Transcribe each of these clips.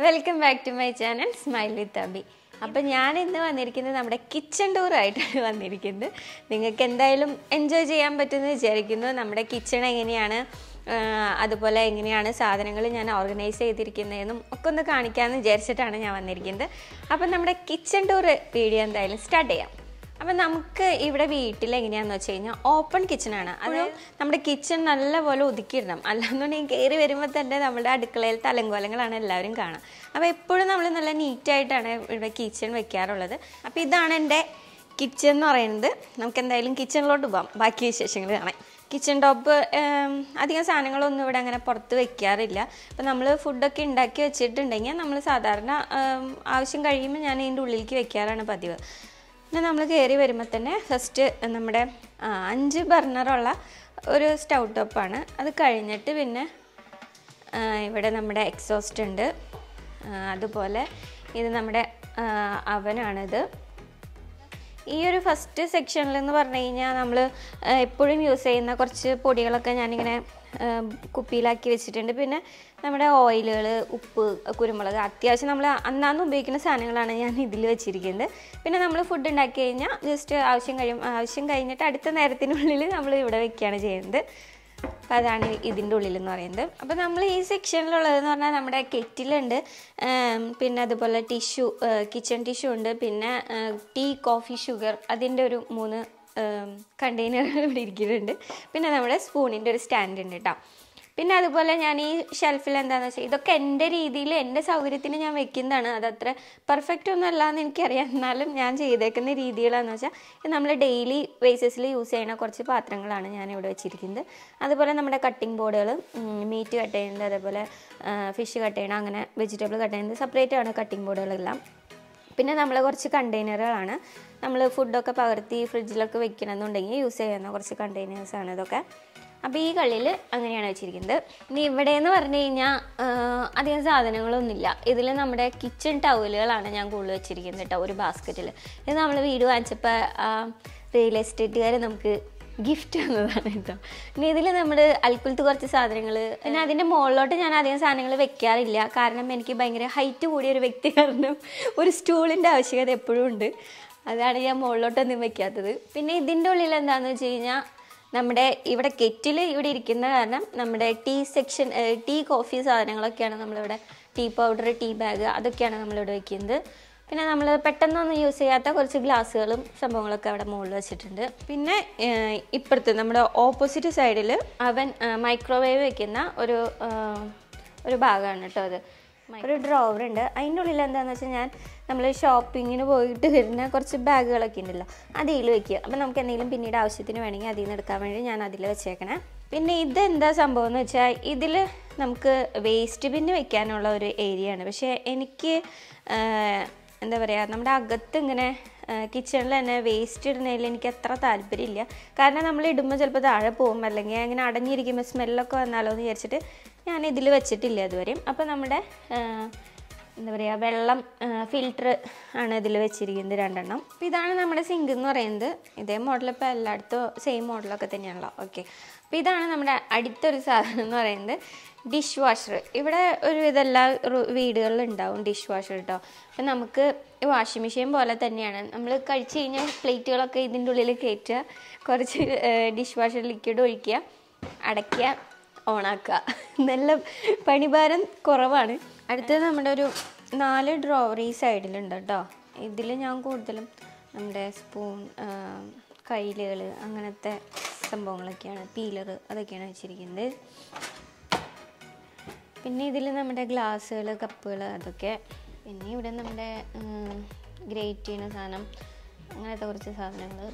Welcome back to my channel smile with Abi. അപ്പം ഞാൻ ഇന്ന് വന്നിരിക്കുന്നത് നമ്മുടെ കിച്ചൺ ടൂറായിട്ടാണ് വന്നിരിക്കുന്നത്. നിങ്ങൾക്ക് എന്തായാലും എൻജോയ് ചെയ്യാൻ പറ്റുമെന്ന് വിചാരിക്കുന്നു. നമ്മുടെ കിച്ചൺ എങ്ങനെയാണ്, അതുപോലെ എങ്ങനെയാണ് സാധനങ്ങൾ ഞാൻ ഓർഗനൈസ് ചെയ്തിരിക്കുന്നതെന്നും ഒക്കെ ഒന്ന് കാണിക്കാമെന്ന് വിചാരിച്ചിട്ടാണ് ഞാൻ വന്നിരിക്കുന്നത്. അപ്പം നമ്മുടെ കിച്ചൺ ടൂർ വീഡിയോ എന്തായാലും സ്റ്റാർട്ട് ചെയ്യാം. അപ്പം നമുക്ക് ഇവിടെ വീട്ടിൽ എങ്ങനെയാണെന്ന് വെച്ച് കഴിഞ്ഞാൽ ഓപ്പൺ കിച്ചണാണ്. അത് നമ്മുടെ കിച്ചൺ നല്ലപോലെ ഒതുക്കിയിടണം, അല്ലാന്നുണ്ടെങ്കിൽ കയറി വരുമ്പോൾ തന്നെ നമ്മുടെ അടുക്കളയിൽ തലങ്കോലങ്ങളാണ് എല്ലാവരും കാണാം. അപ്പോൾ എപ്പോഴും നമ്മൾ നല്ല നീറ്റായിട്ടാണ് ഇവിടെ കിച്ചൺ വെക്കാറുള്ളത്. അപ്പോൾ ഇതാണ് എൻ്റെ കിച്ചൺ എന്ന് പറയുന്നത്. നമുക്ക് എന്തായാലും കിച്ചണിലോട്ട് പോകാം, ബാക്കി വിശേഷങ്ങൾ കാണാം. കിച്ചൺ ടോപ്പ് അധികം സാധനങ്ങളൊന്നും ഇവിടെ അങ്ങനെ പുറത്ത് വെക്കാറില്ല. അപ്പോൾ നമ്മൾ ഫുഡൊക്കെ ഉണ്ടാക്കി വെച്ചിട്ടുണ്ടെങ്കിൽ നമ്മൾ സാധാരണ ആവശ്യം കഴിയുമ്പോൾ ഞാൻ ഇതിൻ്റെ ഉള്ളിലേക്ക് വെക്കാറാണ് പതിവ്. പിന്നെ നമ്മൾ കയറി വരുമ്പോൾ തന്നെ ഫസ്റ്റ് നമ്മുടെ 5 ബർണറുള്ള ഒരു സ്റ്റൗ ടോപ്പാണ്. അത് കഴിഞ്ഞിട്ട് പിന്നെ ഇവിടെ നമ്മുടെ എക്സോസ്റ്റ് ഉണ്ട്. അതുപോലെ ഇത് നമ്മുടെ അവനാണിത്. ഈ ഒരു ഫസ്റ്റ് സെക്ഷനിലെന്ന് പറഞ്ഞു കഴിഞ്ഞാൽ നമ്മൾ എപ്പോഴും യൂസ് ചെയ്യുന്ന കുറച്ച് പൊടികളൊക്കെ ഞാനിങ്ങനെ കുപ്പിയിലാക്കി വെച്ചിട്ടുണ്ട്. പിന്നെ നമ്മുടെ ഓയിലുകൾ, ഉപ്പ്, കുരുമുളക്, അത്യാവശ്യം നമ്മൾ അന്നാന്ന് ഉപയോഗിക്കുന്ന സാധനങ്ങളാണ് ഞാൻ ഇതിൽ വെച്ചിരിക്കുന്നത്. പിന്നെ നമ്മൾ ഫുഡ് ഉണ്ടാക്കി കഴിഞ്ഞാൽ ജസ്റ്റ് ആവശ്യം കഴിഞ്ഞിട്ട് അടുത്ത നേരത്തിനുള്ളിൽ നമ്മൾ ഇവിടെ വെക്കുകയാണ് ചെയ്യുന്നത്. അപ്പോൾ അതാണ് ഇതിൻ്റെ ഉള്ളിലെന്ന് പറയുന്നത്. അപ്പോൾ നമ്മൾ ഈ സെക്ഷനിലുള്ളതെന്ന് പറഞ്ഞാൽ നമ്മുടെ കെറ്റിലുണ്ട്, പിന്നെ അതുപോലെ കിച്ചൺ ടിഷ്യൂ ഉണ്ട്, പിന്നെ ടീ, കോഫി, ഷുഗർ അതിൻ്റെ ഒരു 3 കണ്ടെയ്നറുകൾ ഇവിടെ ഇരിക്കുന്നുണ്ട്. പിന്നെ നമ്മുടെ സ്പൂണിൻ്റെ ഒരു സ്റ്റാൻഡ് ഉണ്ട് കേട്ടോ. പിന്നെ അതുപോലെ ഞാൻ ഈ ഷെൽഫിൽ എന്താണെന്ന് വെച്ചാൽ ഇതൊക്കെ എൻ്റെ രീതിയിൽ എൻ്റെ സൗകര്യത്തിന് ഞാൻ വെക്കുന്നതാണ്. അതത്ര പെർഫെക്റ്റ് ഒന്നും അല്ല എന്ന് എനിക്കറിയാം, എന്നാലും ഞാൻ ചെയ്തേക്കുന്ന രീതികളാണെന്ന് വെച്ചാൽ ഇത് നമ്മൾ ഡെയിലി ബേസിസിൽ യൂസ് ചെയ്യുന്ന കുറച്ച് പാത്രങ്ങളാണ് ഞാൻ ഇവിടെ വെച്ചിരിക്കുന്നത്. അതുപോലെ നമ്മുടെ കട്ടിംഗ് ബോർഡുകൾ, മീറ്റ് കട്ട് ചെയ്യുന്നത്, അതേപോലെ ഫിഷ് കട്ട് ചെയ്യണം, അങ്ങനെ വെജിറ്റബിൾ കട്ട് ചെയ്യുന്നത് സെപ്പറേറ്റ് ആണ് കട്ടിംഗ് ബോർഡുകളെല്ലാം. പിന്നെ നമ്മൾ കുറച്ച് കണ്ടെയ്നറുകളാണ്, നമ്മൾ ഫുഡൊക്കെ പകർത്തി ഫ്രിഡ്ജിലൊക്കെ വെക്കണമെന്നുണ്ടെങ്കിൽ യൂസ് ചെയ്യുന്ന കുറച്ച് കണ്ടെയ്നേഴ്സാണ് ഇതൊക്കെ. അപ്പോൾ ഈ കള്ളിയിൽ അങ്ങനെയാണ് വെച്ചിരിക്കുന്നത്. ഇനി ഇവിടെ എന്ന് പറഞ്ഞു കഴിഞ്ഞാൽ അധികം സാധനങ്ങളൊന്നുമില്ല. ഇതിൽ നമ്മുടെ കിച്ചൺ ടവലുകളാണ് ഞാൻ കൂടുതൽ വെച്ചിരിക്കുന്നത് കേട്ടോ, ഒരു ബാസ്ക്കറ്റിൽ. ഇത് നമ്മൾ വീട് വാങ്ങിച്ചപ്പോൾ റിയൽ എസ്റ്റേറ്റുകാർ നമുക്ക് ഗിഫ്റ്റ് തന്നതാണ് കേട്ടോ. പിന്നെ ഇതിൽ നമ്മൾ അൽക്കുലത്ത് കുറച്ച് സാധനങ്ങൾ, പിന്നെ അതിൻ്റെ മുകളിലോട്ട് ഞാൻ അധികം സാധനങ്ങൾ വെക്കാറില്ല. കാരണം എനിക്ക് ഭയങ്കര ഹൈറ്റ് കൂടിയ ഒരു വ്യക്തി കാരണം ഒരു സ്റ്റൂളിൻ്റെ ആവശ്യകത എപ്പോഴും ഉണ്ട്. അതാണ് ഞാൻ മുകളിലോട്ടൊന്നും വെക്കാത്തത്. പിന്നെ ഇതിൻ്റെ ഉള്ളിൽ എന്താണെന്ന് വെച്ച് കഴിഞ്ഞാൽ നമ്മുടെ ഇവിടെ കെറ്റിൽ ഇവിടെ ഇരിക്കുന്ന കാരണം നമ്മുടെ ടീ, കോഫി സാധനങ്ങളൊക്കെയാണ് നമ്മളിവിടെ, ടീ പൗഡർ, ടീ ബാഗ്, അതൊക്കെയാണ് നമ്മളിവിടെ വെക്കുന്നത്. പിന്നെ നമ്മൾ പെട്ടെന്നൊന്നും യൂസ് ചെയ്യാത്ത കുറച്ച് ഗ്ലാസ്സുകളും സംഭവങ്ങളൊക്കെ അവിടെ മുകളിൽ വെച്ചിട്ടുണ്ട്. പിന്നെ ഇപ്പുറത്ത് നമ്മുടെ ഓപ്പോസിറ്റ് സൈഡിൽ മൈക്രോവേവ് വെക്കുന്ന ഒരു ഭാഗമാണ് കേട്ടോ. അത് ഒരു ഡ്രോവർ ഉണ്ട്. അതിൻ്റെ ഉള്ളിൽ എന്താണെന്ന് വെച്ചാൽ നമ്മൾ ഷോപ്പിങ്ങിന് പോയിട്ട് വരുന്ന കുറച്ച് ബാഗുകളൊക്കെ ഉണ്ടല്ലോ, അതിൽ വെക്കുക. അപ്പം നമുക്ക് എന്തെങ്കിലും പിന്നീട് ആവശ്യത്തിന് വേണമെങ്കിൽ അതിൽ നിന്ന് എടുക്കാൻ വേണ്ടി ഞാൻ അതിൽ വെച്ചേക്കണേ. പിന്നെ ഇതെന്താ സംഭവം എന്ന് വെച്ചാൽ ഇതിൽ നമുക്ക് വേസ്റ്റ് ബിന്ന് വെക്കാനുള്ള ഒരു ഏരിയയാണ്. പക്ഷേ എനിക്ക് എന്താ പറയുക, നമ്മുടെ അകത്ത് ഇങ്ങനെ കിച്ചണിൽ തന്നെ വേസ്റ്റ് ഇടുന്നതിൽ എനിക്ക് അത്ര താല്പര്യമില്ല. കാരണം നമ്മൾ ഇടുമ്പോൾ ചിലപ്പോൾ താഴെ പോകും, അല്ലെങ്കിൽ അങ്ങനെ അടഞ്ഞിരിക്കുമ്പോൾ സ്മെല്ലൊക്കെ വന്നാലോ എന്ന് വിചാരിച്ചിട്ട് ഞാൻ ഇതിൽ വെച്ചിട്ടില്ല ഇതുവരെയും. അപ്പോൾ നമ്മുടെ എന്താ പറയുക, വെള്ളം ഫിൽറ്റർ ആണ് ഇതിൽ വെച്ചിരിക്കുന്നത് 2 എണ്ണം. അപ്പോൾ ഇതാണ് നമ്മുടെ സിങ്ക് എന്ന് പറയുന്നത്. ഇതേ മോഡൽ ഇപ്പോൾ എല്ലായിടത്തും സെയിം മോഡലൊക്കെ തന്നെയാണല്ലോ. ഓക്കെ, അപ്പോൾ ഇതാണ് നമ്മുടെ അടുത്തൊരു സാധനം എന്ന് പറയുന്നത് ഡിഷ് വാഷർ. ഇവിടെ ഒരു ഇതെല്ലാ വീടുകളിലും ഉണ്ടാവും ഡിഷ് വാഷർ കേട്ടോ. അപ്പം നമുക്ക് വാഷിംഗ് മെഷീൻ പോലെ തന്നെയാണ്. നമ്മൾ കഴിച്ച് കഴിഞ്ഞാൽ പ്ലേറ്റുകളൊക്കെ ഇതിൻ്റെ ഉള്ളിൽ കയറ്റുക, കുറച്ച് ഡിഷ് വാഷർ ലിക്വിഡ് ഒഴിക്കുക, അടയ്ക്കുക, ഓണാക്കുക. നല്ല പണിഭാരം കുറവാണ്. അടുത്തത് നമ്മുടെ ഒരു 4 ഡ്രോവർ ഈ സൈഡിലുണ്ട് കേട്ടോ. ഇതിൽ ഞാൻ കൂടുതലും നമ്മുടെ സ്പൂൺ, കയ്യിലുകൾ, അങ്ങനത്തെ സംഭവങ്ങളൊക്കെയാണ്, പീലർ, അതൊക്കെയാണ് വെച്ചിരിക്കുന്നത്. പിന്നെ ഇതിൽ നമ്മുടെ ഗ്ലാസ്സുകൾ, കപ്പുകൾ, അതൊക്കെ. പിന്നെ ഇവിടെ നമ്മുടെ ഗ്രേറ്റ് ചെയ്യുന്ന സാധനം, അങ്ങനത്തെ കുറച്ച് സാധനങ്ങൾ.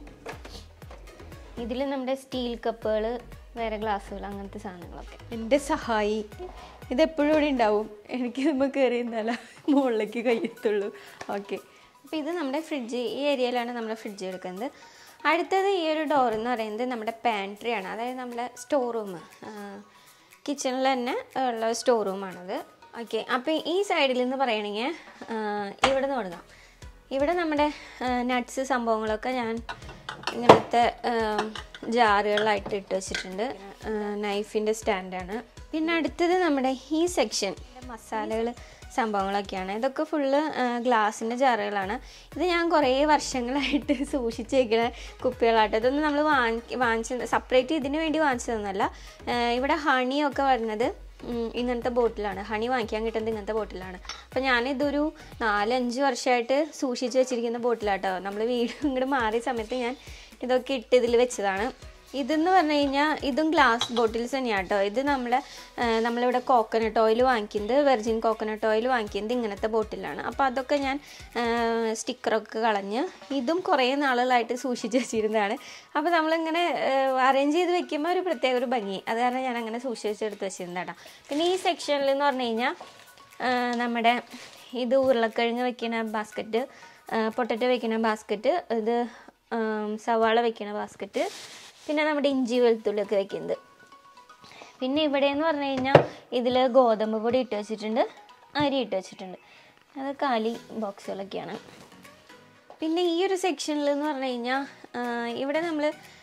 ഇതിൽ നമ്മുടെ സ്റ്റീൽ കപ്പുകൾ, വേറെ ഗ്ലാസ്സുകൾ, അങ്ങനത്തെ സാധനങ്ങളൊക്കെ. എൻ്റെ സഹായി ഇതെപ്പോഴും ഇവിടെ ഉണ്ടാവും. എനിക്ക് നമ്മൾ കയറി നിന്നാലേ മുകളിലേക്ക് കഴിയത്തുള്ളൂ. ഓക്കെ, അപ്പോൾ ഇത് നമ്മുടെ ഫ്രിഡ്ജ്, ഈ ഏരിയയിലാണ് നമ്മുടെ ഫ്രിഡ്ജ് എടുക്കുന്നത്. അടുത്തത് ഈ ഒരു ഡോർ എന്ന് പറയുന്നത് നമ്മുടെ പാൻട്രിയാണ്, അതായത് നമ്മുടെ സ്റ്റോർ റൂം, കിച്ചണിൽ തന്നെ ഉള്ള സ്റ്റോർ റൂമാണത്. ഓക്കെ, അപ്പോൾ ഈ സൈഡിൽ നിന്ന് പറയണമെങ്കിൽ ഇവിടെ നിന്ന് തുടങ്ങാം. ഇവിടെ നമ്മുടെ നട്ട്സ് സംഭവങ്ങളൊക്കെ ഞാൻ ഇങ്ങനത്തെ ജാറുകളായിട്ട് ഇട്ട് വെച്ചിട്ടുണ്ട്. നൈഫിൻ്റെ സ്റ്റാൻഡാണ്. പിന്നെ അടുത്തത് നമ്മുടെ ഈ സെക്ഷൻ മസാലകൾ സംഭവങ്ങളൊക്കെയാണ്. ഇതൊക്കെ ഫുള്ള് ഗ്ലാസിൻ്റെ ജാറുകളാണ്. ഇത് ഞാൻ കുറേ വർഷങ്ങളായിട്ട് സൂക്ഷിച്ച് വയ്ക്കുന്ന കുപ്പികളാട്ടോ. ഇതൊന്നും നമ്മൾ വാങ്ങിച്ച് സെപ്പറേറ്റ് ഇതിന് വേണ്ടി വാങ്ങിച്ചതൊന്നുമല്ല. ഇവിടെ ഹണിയൊക്കെ വരുന്നത് ഇങ്ങനത്തെ ബോട്ടിലാണ്. ഹണി വാങ്ങിക്കാൻ കിട്ടുന്നത് ഇങ്ങനത്തെ ബോട്ടിലാണ്. അപ്പോൾ ഞാനിതൊരു 4-5 വർഷമായിട്ട് സൂക്ഷിച്ച് വെച്ചിരിക്കുന്ന ബോട്ടിലാട്ടോ. നമ്മൾ വീട് ഇങ്ങോട്ട് മാറിയ സമയത്ത് ഞാൻ ഇതൊക്കെ ഇട്ട് ഇതിൽ വെച്ചതാണ്. ഇതെന്ന് പറഞ്ഞു കഴിഞ്ഞാൽ ഇതും ഗ്ലാസ് ബോട്ടിൽസ് തന്നെയാണ് കേട്ടോ. ഇത് നമ്മളിവിടെ കോക്കനട്ട് ഓയിൽ വാങ്ങിക്കുന്നത്, വെർജിൻ കോക്കനട്ട് ഓയിൽ വാങ്ങിക്കുന്നത് ഇങ്ങനത്തെ ബോട്ടിലാണ്. അപ്പോൾ അതൊക്കെ ഞാൻ സ്റ്റിക്കറൊക്കെ കളഞ്ഞ് ഇതും കുറേ നാളുകളായിട്ട് സൂക്ഷിച്ച് വെച്ചിരുന്നതാണ്. അപ്പോൾ നമ്മളിങ്ങനെ അറേഞ്ച് ചെയ്ത് വെക്കുമ്പോൾ ഒരു പ്രത്യേക ഒരു ഭംഗി, അത് കാരണം ഞാൻ അങ്ങനെ സൂക്ഷിച്ചെടുത്ത് വെച്ചിരുന്നതാണ്. പിന്നെ ഈ സെക്ഷനിൽ എന്ന് പറഞ്ഞു കഴിഞ്ഞാൽ നമ്മുടെ ഇത് ഉരുളക്കിഴങ്ങ് വെക്കുന്ന ബാസ്ക്കറ്റ്, പൊട്ടറ്റോ വെക്കുന്ന ബാസ്ക്കറ്റ്, ഇത് സവാള വെക്കുന്ന ബാസ്ക്കറ്റ്, പിന്നെ നമ്മുടെ ഇഞ്ചി വെളുത്തുള്ളിയൊക്കെ വെക്കുന്നത്. പിന്നെ ഇവിടെ എന്ന് പറഞ്ഞു കഴിഞ്ഞാൽ ഇതിൽ ഗോതമ്പ് പൊടി ഇട്ട് വെച്ചിട്ടുണ്ട്, അരി ഇട്ട് വെച്ചിട്ടുണ്ട്. അത് കാലി ബോക്സുകളൊക്കെയാണ്. പിന്നെ ഈ ഒരു സെക്ഷനിൽ എന്ന് പറഞ്ഞു കഴിഞ്ഞാൽ ഇവിടെ നമ്മൾ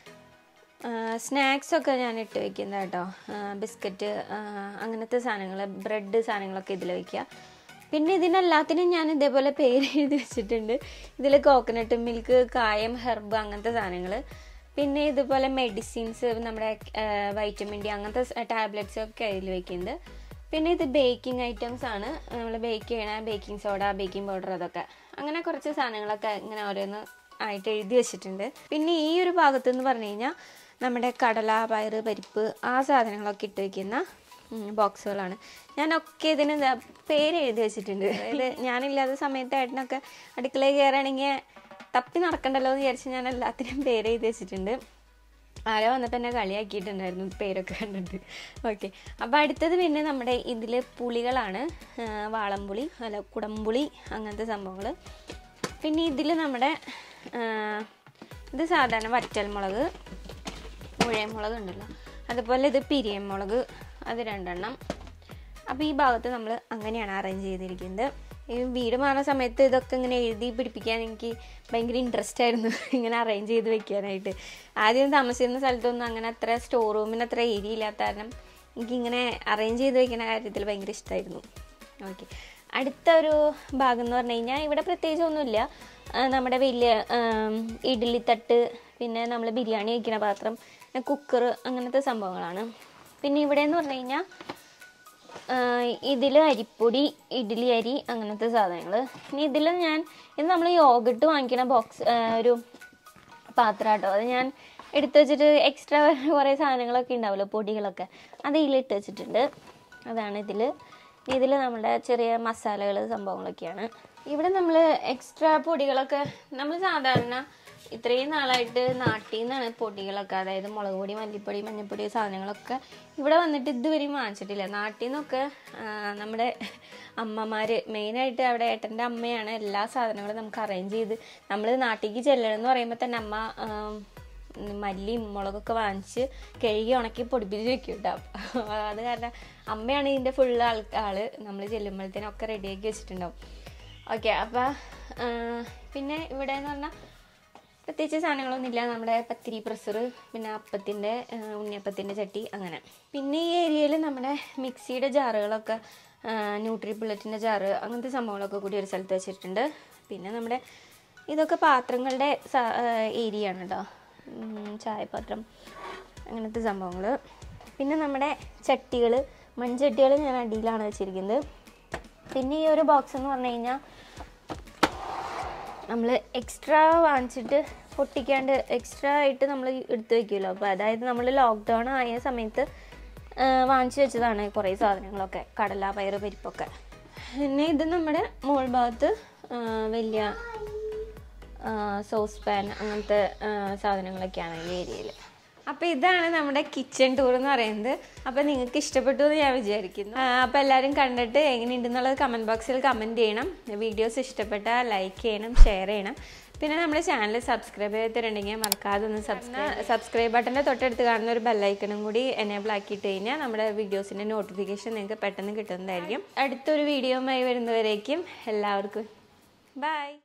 സ്നാക്സൊക്കെ ഞാൻ ഇട്ട് വെക്കുന്നത് കേട്ടോ. ബിസ്ക്കറ്റ് അങ്ങനത്തെ സാധനങ്ങൾ, ബ്രെഡ് സാധനങ്ങളൊക്കെ ഇതിൽ വയ്ക്കുക. പിന്നെ ഇതിനെല്ലാത്തിനും ഞാൻ ഇതേപോലെ പേര് എഴുതി വെച്ചിട്ടുണ്ട്. ഇതിൽ കോക്കനട്ട് മിൽക്ക്, കായം, ഹെർബ് അങ്ങനത്തെ സാധനങ്ങൾ. പിന്നെ ഇതുപോലെ മെഡിസിൻസ്, നമ്മുടെ വൈറ്റമിൻ ഡി അങ്ങനത്തെ ടാബ്ലറ്റ്സ് ഒക്കെ അതിൽ വയ്ക്കുന്നത്. പിന്നെ ഇത് ബേക്കിംഗ് ഐറ്റംസ് ആണ്, നമ്മൾ ബേക്ക് ചെയ്യണ ബേക്കിംഗ് സോഡ, ബേക്കിംഗ് പൗഡർ, അതൊക്കെ അങ്ങനെ കുറച്ച് സാധനങ്ങളൊക്കെ ഇങ്ങനെ ഓരോന്ന് ആയിട്ട് എഴുതി വെച്ചിട്ടുണ്ട്. പിന്നെ ഈ ഒരു ഭാഗത്ത് എന്ന് പറഞ്ഞു കഴിഞ്ഞാൽ നമ്മുടെ കടല, പയറ്, പരിപ്പ് ആ സാധനങ്ങളൊക്കെ ഇട്ട് വയ്ക്കുന്ന ബോക്സുകളാണ്. ഞാനൊക്കെ ഇതിന് പേര് എഴുതി വെച്ചിട്ടുണ്ട്. അതായത് ഞാനില്ലാത്ത സമയത്ത് ഏട്ടനൊക്കെ അടുക്കളയിൽ കയറുകയാണെങ്കിൽ തപ്പി നടക്കണ്ടല്ലോ എന്ന് വിചാരിച്ച് ഞാൻ എല്ലാത്തിനും പേര് എഴുതി വെച്ചിട്ടുണ്ട്. ആരോ വന്നിട്ട് എന്നെ കളിയാക്കിയിട്ടുണ്ടായിരുന്നു പേരൊക്കെ കണ്ടിട്ട്. ഓക്കെ, അപ്പോൾ അടുത്തത് പിന്നെ നമ്മുടെ ഇതിൽ പുളികളാണ്. വാളംപുളി, കുടംപുളി അങ്ങനത്തെ സംഭവങ്ങൾ. പിന്നെ ഇതിൽ നമ്മുടെ ഇത് സാധാരണ വറ്റൽമുളക്, മുളക് ഉണ്ടല്ലോ, അതുപോലെ ഇത് പിരിയൻ മുളക്, അത് 2 എണ്ണം. അപ്പോൾ ഈ ഭാഗത്ത് നമ്മൾ അങ്ങനെയാണ് അറേഞ്ച് ചെയ്തിരിക്കുന്നത്. ഈ വീട് മാറുന്ന സമയത്ത് ഇതൊക്കെ ഇങ്ങനെ എഴുതി പിടിപ്പിക്കാൻ എനിക്ക് ഭയങ്കര ഇൻട്രസ്റ്റ് ആയിരുന്നു, ഇങ്ങനെ അറേഞ്ച് ചെയ്ത് വെക്കാനായിട്ട്. ആദ്യം താമസിക്കുന്ന സ്ഥലത്തൊന്നും അങ്ങനെ അത്ര സ്റ്റോർ റൂമിന് അത്ര ഏരിയ ഇല്ലാത്ത കാരണം എനിക്കിങ്ങനെ അറേഞ്ച് ചെയ്ത് വെക്കുന്ന കാര്യത്തിൽ ഭയങ്കര ഇഷ്ടമായിരുന്നു. ഓക്കെ, അടുത്ത ഒരു ഭാഗം എന്ന് പറഞ്ഞു കഴിഞ്ഞാൽ ഇവിടെ പ്രത്യേകിച്ച് ഒന്നുമില്ല. നമ്മുടെ വലിയ ഇഡ്ഡലി തട്ട്, പിന്നെ നമ്മൾ ബിരിയാണി വയ്ക്കുന്ന പാത്രം, കുക്കർ അങ്ങനത്തെ സംഭവങ്ങളാണ്. പിന്നെ ഇവിടെ എന്ന് പറഞ്ഞു കഴിഞ്ഞാൽ ഇതിൽ അരിപ്പൊടി, ഇഡ്ഡലി അരി അങ്ങനത്തെ സാധനങ്ങൾ. ഇനി ഇതിൽ ഇത് നമ്മൾ യോഗട്ട് വാങ്ങിക്കണ ഒരു പാത്രം കേട്ടോ. അത് ഞാൻ എടുത്തു വെച്ചിട്ട് എക്സ്ട്രാ കുറേ സാധനങ്ങളൊക്കെ ഉണ്ടാവുമല്ലോ, പൊടികളൊക്കെ, അത് ഇതിലിട്ട് വെച്ചിട്ടുണ്ട്. അതാണ് ഇതിൽ നമ്മുടെ ചെറിയ മസാലകൾ സംഭവങ്ങളൊക്കെയാണ്. ഇവിടെ നമ്മൾ എക്സ്ട്രാ പൊടികളൊക്കെ നമ്മൾ സാധാരണ ഇത്രയും നാളായിട്ട് നാട്ടിൽ നിന്നാണ് പൊടികളൊക്കെ, അതായത് മുളക് പൊടി, മല്ലിപ്പൊടി, മഞ്ഞൾപ്പൊടി സാധനങ്ങളൊക്കെ ഇവിടെ വന്നിട്ട് ഇതുവരെയും വാങ്ങിച്ചിട്ടില്ല. നാട്ടിൽ നിന്നൊക്കെ നമ്മുടെ അമ്മമാർ, മെയിനായിട്ട് അവിടെ ഏട്ടൻ്റെ അമ്മയാണ് എല്ലാ സാധനങ്ങളും നമുക്ക് അറേഞ്ച് ചെയ്ത്, നമ്മൾ നാട്ടിലേക്ക് ചെല്ലണമെന്ന് പറയുമ്പോൾ തന്നെ അമ്മ മല്ലിയും മുളകൊക്കെ വാങ്ങിച്ച് കഴുകി ഉണക്കി പൊടിപ്പിച്ച് വെക്കും കേട്ടോ. അത് കാരണം അമ്മയാണ് ഇതിൻ്റെ ഫുള്ള് ആൾ. നമ്മൾ ചെല്ലുമ്പോഴത്തേനൊക്കെ റെഡിയാക്കി വെച്ചിട്ടുണ്ടാവും. ഓക്കെ, അപ്പോൾ പിന്നെ ഇവിടെ എന്ന് പറഞ്ഞാൽ പ്രത്യേകിച്ച് സാധനങ്ങളൊന്നുമില്ല. നമ്മുടെ പത്തിരി പ്രഷർ, പിന്നെ ഉണ്ണിയപ്പത്തിൻ്റെ ചട്ടി, അങ്ങനെ. പിന്നെ ഈ ഏരിയയിൽ നമ്മുടെ മിക്സിയുടെ ജാറുകളൊക്കെ, ന്യൂട്രി ബുള്ളറ്റിൻ്റെ ജാറ് അങ്ങനത്തെ സംഭവങ്ങളൊക്കെ കൂടി ഒരു സ്ഥലത്ത് വെച്ചിട്ടുണ്ട്. പിന്നെ നമ്മുടെ ഇതൊക്കെ പാത്രങ്ങളുടെ ഏരിയ ആണ് കേട്ടോ, ചായപാത്രം അങ്ങനത്തെ സംഭവങ്ങൾ. പിന്നെ നമ്മുടെ ചട്ടികൾ, മൺചട്ടികൾ ഞാൻ അടിയിലാണ് വെച്ചിരിക്കുന്നത്. പിന്നെ ഈ ഒരു ബോക്സ് എന്ന് പറഞ്ഞു കഴിഞ്ഞാൽ നമ്മൾ എക്സ്ട്രാ വാങ്ങിച്ചിട്ട് പൊട്ടിക്കാണ്ട് എക്സ്ട്രാ ആയിട്ട് നമ്മൾ എടുത്ത് വയ്ക്കുമല്ലോ. അപ്പോൾ അതായത് നമ്മൾ ലോക്ക്ഡൗൺ ആയ സമയത്ത് വാങ്ങിച്ചു വെച്ചതാണ് കുറേ സാധനങ്ങളൊക്കെ, കടല, പയറ്, പരിപ്പൊക്കെ. പിന്നെ ഇത് നമ്മുടെ മോൾ ഭാഗത്ത് വലിയ സോസ് പാൻ അങ്ങനത്തെ സാധനങ്ങളൊക്കെയാണ് ഈ ഏരിയയിൽ. അപ്പോൾ ഇതാണ് നമ്മുടെ കിച്ചൺ ടൂർ എന്ന് പറയുന്നത്. അപ്പോൾ നിങ്ങൾക്ക് ഇഷ്ടപ്പെട്ടു എന്ന് ഞാൻ വിചാരിക്കുന്നു. അപ്പോൾ എല്ലാവരും കണ്ടിട്ട് എങ്ങനെയുണ്ടെന്നുള്ളത് കമൻറ്റ് ബോക്സിൽ കമൻറ്റ് ചെയ്യണം. വീഡിയോസ് ഇഷ്ടപ്പെട്ടാൽ ലൈക്ക് ചെയ്യണം, ഷെയർ ചെയ്യണം. പിന്നെ നമ്മുടെ ചാനൽ സബ്സ്ക്രൈബ് ചെയ്തിട്ടുണ്ടെങ്കിൽ മറക്കാതെ ഒന്ന് സബ്സ്ക്രൈബ് ബട്ടൻ്റെ തൊട്ടടുത്ത് കാണുന്ന ഒരു ബെല്ലൈക്കണും കൂടി എനേബിൾ ആക്കിയിട്ട് കഴിഞ്ഞാൽ നമ്മുടെ വീഡിയോസിൻ്റെ നോട്ടിഫിക്കേഷൻ നിങ്ങൾക്ക് പെട്ടെന്ന് കിട്ടുന്നതായിരിക്കും. അടുത്തൊരു വീഡിയോയുമായി വരുന്നവരേക്കും എല്ലാവർക്കും ബൈ.